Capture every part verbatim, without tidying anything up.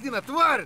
скотина, тварь!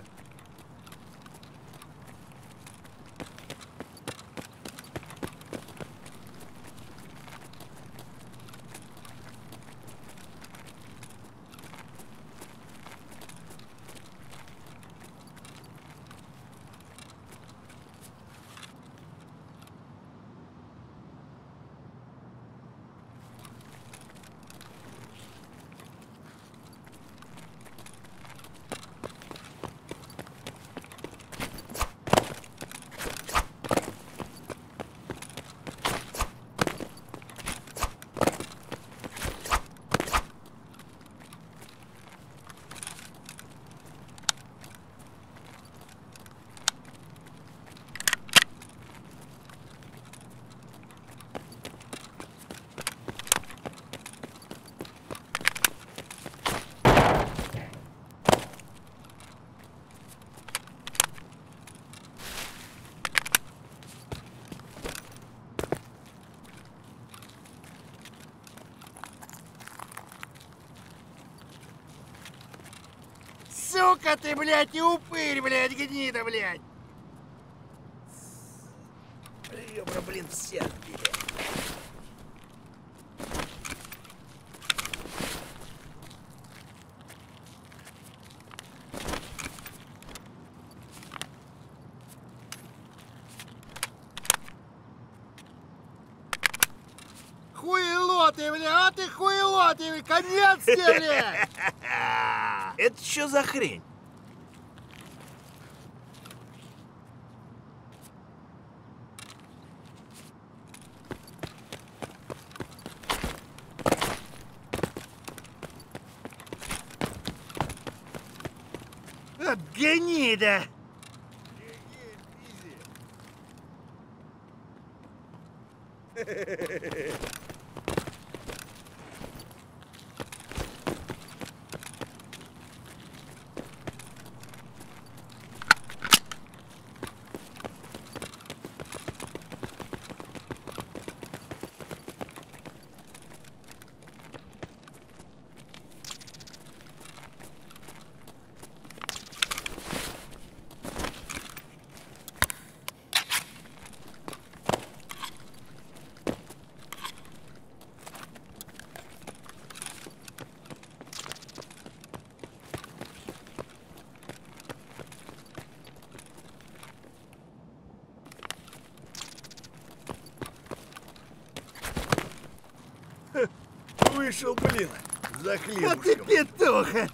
Сука ты, блядь, и упырь, блядь, гнида, блядь! Ребра, блин, все отбили. Хуйло ты, блядь, а ты хуйло ты, конец тебе, блядь! Это что за хрень? От гнида! Вышел, блин, за хлебушком. Вот ты петуха!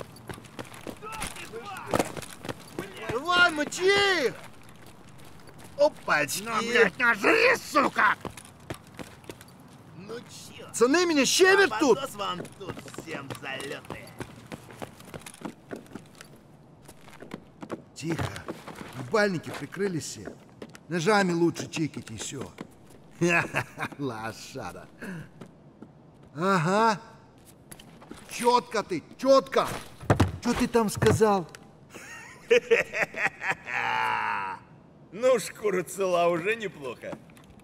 Давай, мочи их! Опачки! Ну, блядь, нажри, сука! Ну чё? Пацаны меня щемят тут! Вам тут всем залеты. Тихо. Ебальники прикрыли все. Ножами лучше чикать и все. Лошара. Ага. Четко ты, четко. Что ты там сказал? Ну, шкура цела уже неплохо.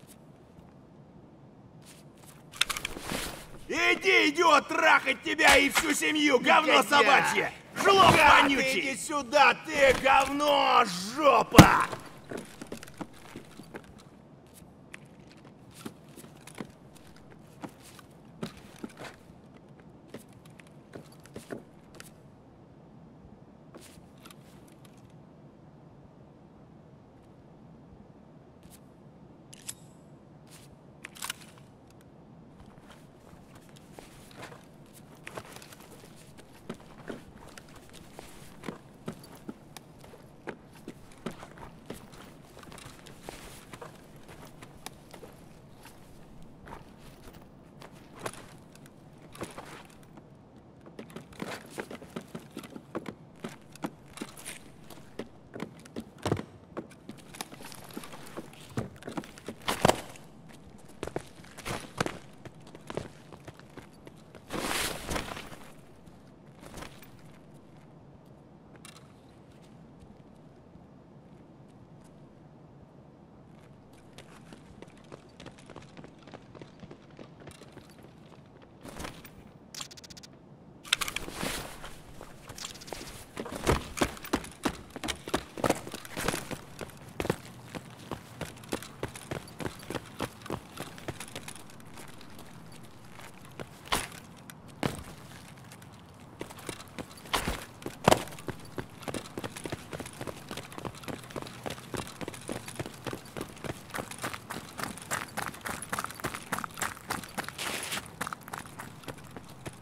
Иди, идиот, трахать тебя и всю семью, говно собачье! Жлоб вонючий! Иди сюда, ты говно, жопа!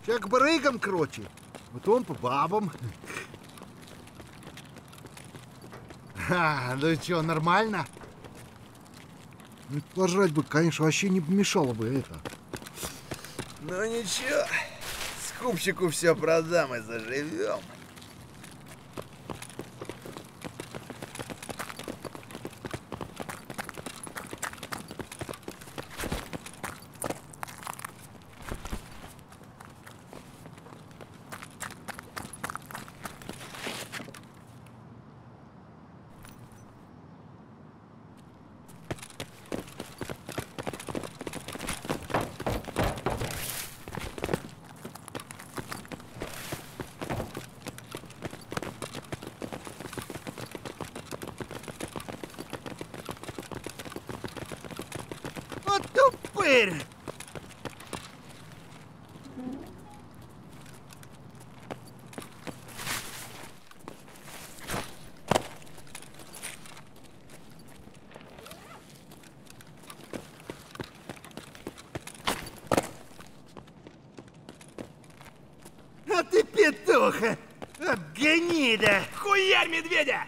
Сейчас к барыгам, короче. Потом по бабам. А, ну что, нормально? Ну, пожрать бы, конечно, вообще не помешало бы это. Ну ничего, скупщику все продам и заживем. Вот тупырь! А ты петуха! От гнида! Хуярь медведя!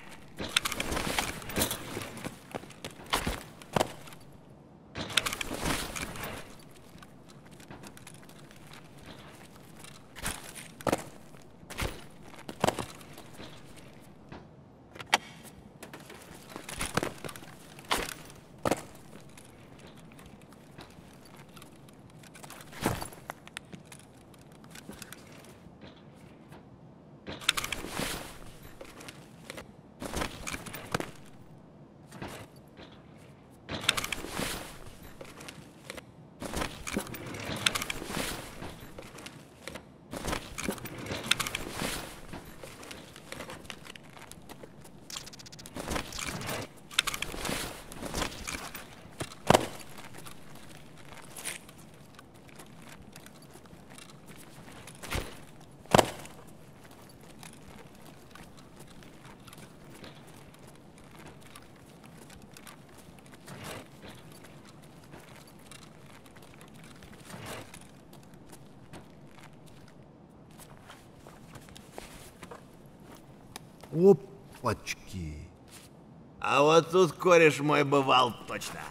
Опачки! А вот тут кореш мой бывал точно.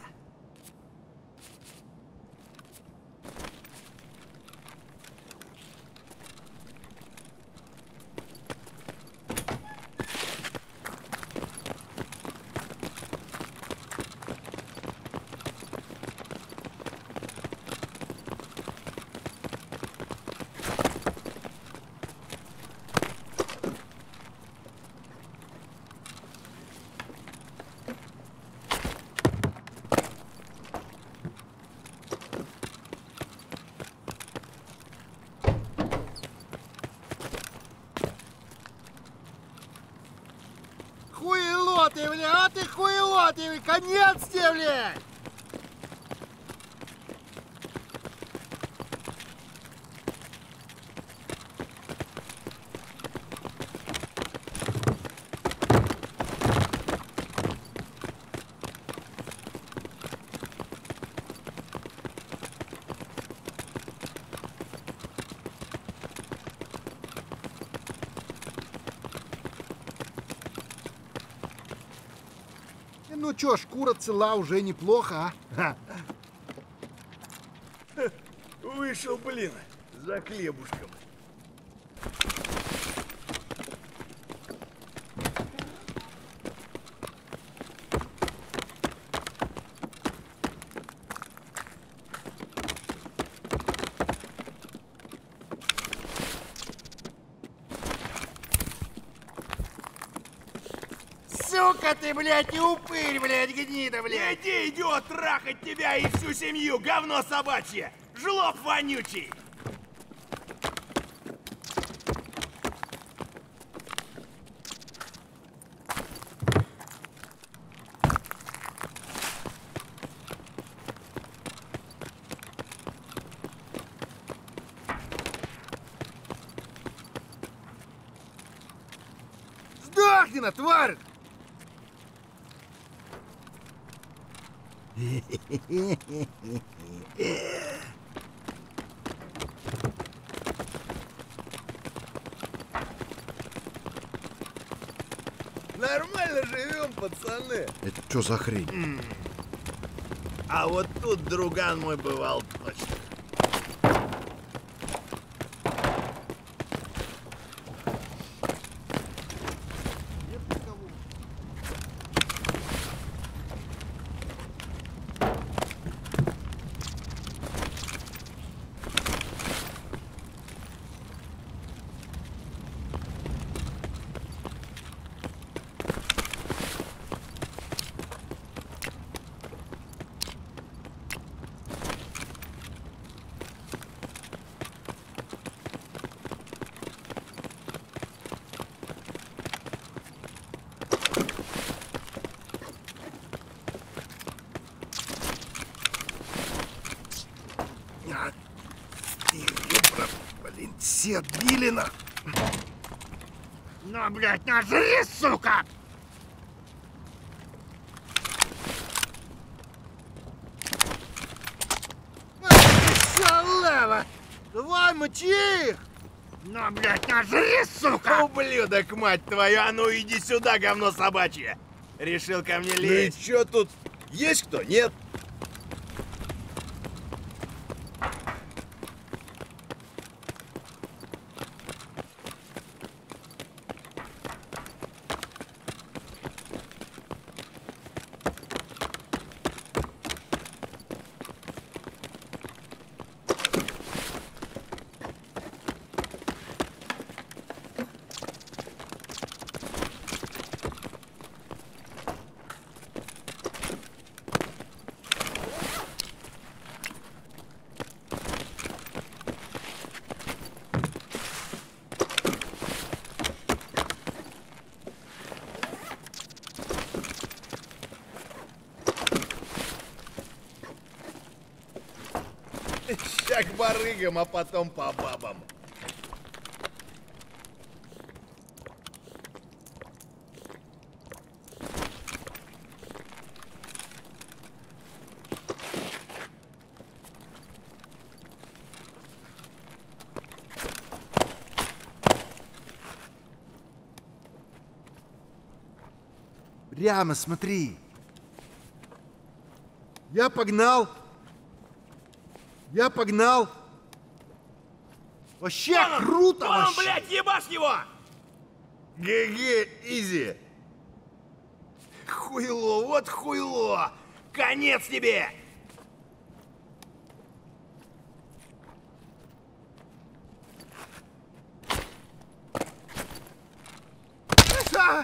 Хуйло ты, бля, а ты хуйло ты, конец тебе, бля! Ну чё, шкура цела уже неплохо, а? Вышел, блин, за хлебушком. Сука ты, блядь, и упырь, блядь, гнида, блядь! Иди, идиот, трахать тебя и всю семью, говно собачье! Жлоб вонючий! Сдохни, тварь! нормально живем, пацаны. Это что за хрень? М. А вот тут друган мой бывал точно. Блин, все отбили на... Ну, блядь, нажри, сука! Шалава! Давай, мочи их! Ну, блядь, нажри, сука! Ублюдок, мать твою, а ну иди сюда, говно собачье! Решил ко мне лезть. Ну и чё тут? Есть кто? Нет? Ща к барыгам, а потом по бабам. Прямо смотри. Я погнал. Я погнал. Вообще Вон он, круто, вон он, вообще. блядь, ебашь его! ГГ, изи. Хуйло, вот хуйло. Конец тебе! А!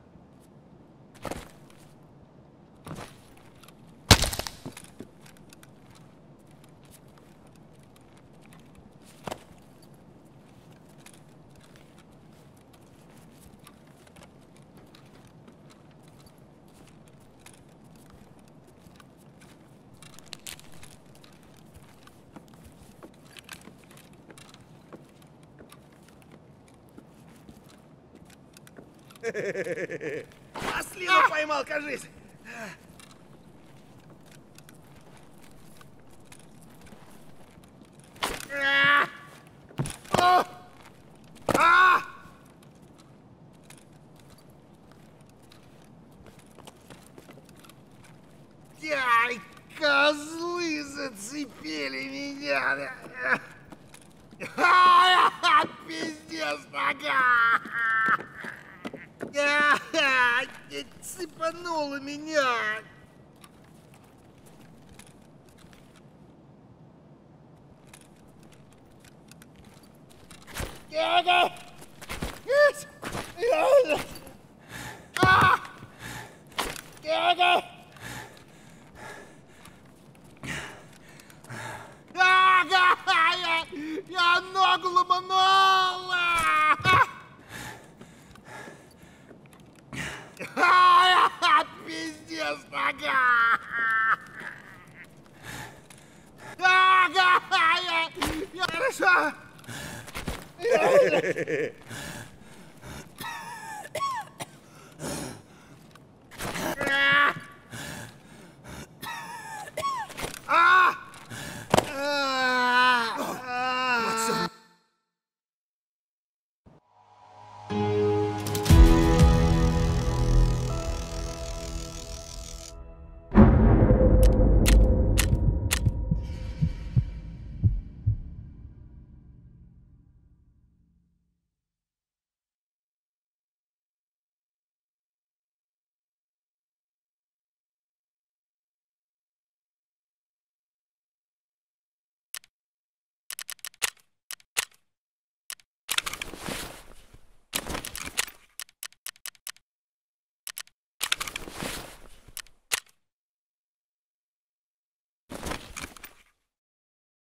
Маслину поймал, кажись. Ай, козлы зацепили меня! Ай, пиздец, нога! Ай, цепануло меня! Я ногу ломанула! Пиздец, нога! Хорошо!